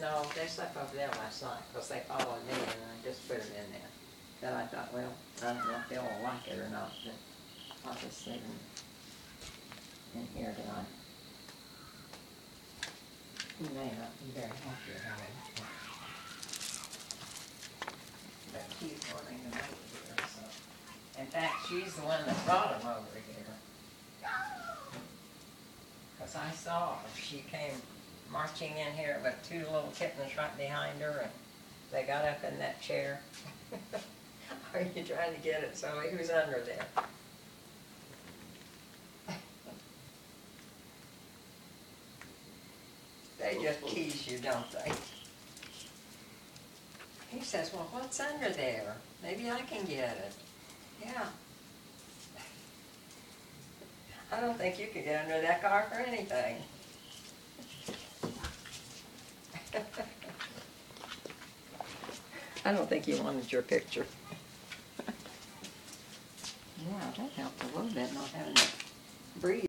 No, they slept over there last night, because they followed me, and I just put them in there. Then I thought, well, I don't know if they'll like it or not, but I'll just leave them in here tonight. You may not be very happy about it. But she's wanting them over here, so. In fact, she's the one that brought them over here. Because I saw her. She came marching in here with two little kittens right behind her, and they got up in that chair. Are you trying to get it, Zoe? Who's under there? They just tease you, don't they? He says, well, what's under there? Maybe I can get it. Yeah. I don't think you could get under that car for anything. I don't think he wanted your picture. Yeah, that helped a little bit, not having to breathe.